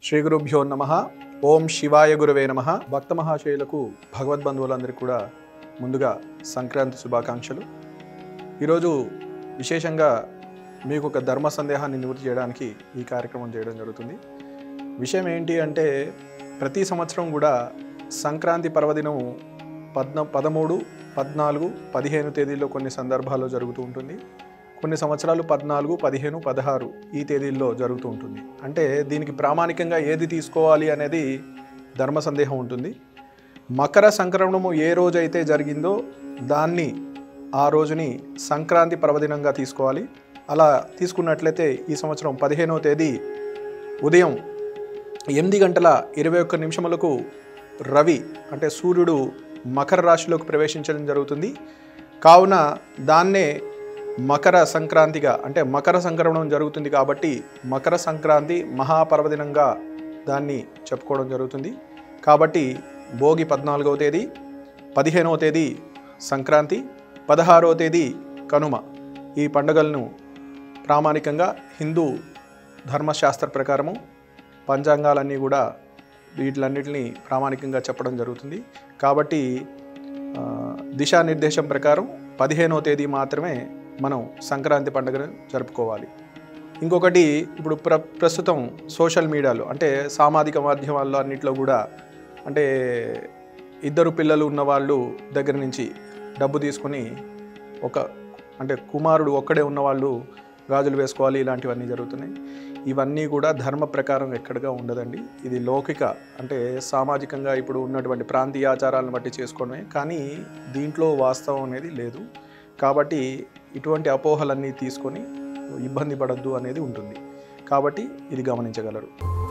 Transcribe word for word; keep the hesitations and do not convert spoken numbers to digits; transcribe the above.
శ్రీ గురుభ్యో నమః. ఓం శివాయ గురువే నమః. భక్త మహాశయులకు భగవద్బంధువులందరికీ కూడా ముందుగా సంక్రాంతి శుభాకాంక్షలు. ఈరోజు విశేషంగా మీకు ఒక ధర్మ సందేహాన్ని నివృత్తి చేయడానికి ఈ కార్యక్రమం చేయడం జరుగుతుంది. విషయం ఏంటి అంటే, ప్రతి సంవత్సరం కూడా సంక్రాంతి పర్వదినం పద్న పదమూడు పద్నాలుగు పదిహేను తేదీల్లో కొన్ని సందర్భాల్లో జరుగుతూ ఉంటుంది. కొన్ని సంవత్సరాలు పద్నాలుగు పదిహేను పదహారు ఈ తేదీల్లో జరుగుతూ ఉంటుంది. అంటే దీనికి ప్రామాణికంగా ఏది తీసుకోవాలి అనేది ధర్మ సందేహం ఉంటుంది. మకర సంక్రమణము ఏ రోజైతే జరిగిందో దాన్ని ఆ రోజుని సంక్రాంతి పర్వదినంగా తీసుకోవాలి. అలా తీసుకున్నట్లయితే ఈ సంవత్సరం పదిహేనవ తేదీ ఉదయం ఎనిమిది గంటల ఇరవై ఒక్క నిమిషములకు రవి అంటే సూర్యుడు మకర రాశిలోకి ప్రవేశించడం జరుగుతుంది. కావున దాన్నే మకర సంక్రాంతిగా అంటే మకర సంక్రమణం జరుగుతుంది కాబట్టి మకర సంక్రాంతి మహాపర్వదినంగా దాన్ని చెప్పుకోవడం జరుగుతుంది. కాబట్టి భోగి పద్నాలుగవ తేదీ, పదిహేనవ తేదీ సంక్రాంతి, పదహారవ తేదీ కనుమ. ఈ పండుగలను ప్రామాణికంగా హిందూ ధర్మశాస్త్ర ప్రకారము పంచాంగాలన్నీ కూడా వీటిలన్నిటిని ప్రామాణికంగా చెప్పడం జరుగుతుంది. కాబట్టి దిశానిర్దేశం ప్రకారం పదిహేనవ తేదీ మాత్రమే మనం సంక్రాంతి పండుగను జరుపుకోవాలి. ఇంకొకటి, ఇప్పుడు ప్ర ప్రస్తుతం సోషల్ మీడియాలో అంటే సామాజిక మాధ్యమాల్లో అన్నింటిలో కూడా అంటే ఇద్దరు పిల్లలు ఉన్నవాళ్ళు దగ్గర నుంచి డబ్బు తీసుకుని ఒక అంటే కుమారుడు ఒక్కడే ఉన్నవాళ్ళు గాజులు వేసుకోవాలి, ఇలాంటివన్నీ జరుగుతున్నాయి. ఇవన్నీ కూడా ధర్మ ప్రకారం ఎక్కడగా ఉండదండి. ఇది లౌకిక అంటే సామాజికంగా ఇప్పుడు ఉన్నటువంటి ప్రాంతీయ ఆచారాలను బట్టి చేసుకోవడమే, కానీ దీంట్లో వాస్తవం అనేది లేదు. కాబట్టి ఇటువంటి అపోహలన్నీ తీసుకొని ఇబ్బంది పడద్దు అనేది ఉంటుంది. కాబట్టి ఇది గమనించగలరు.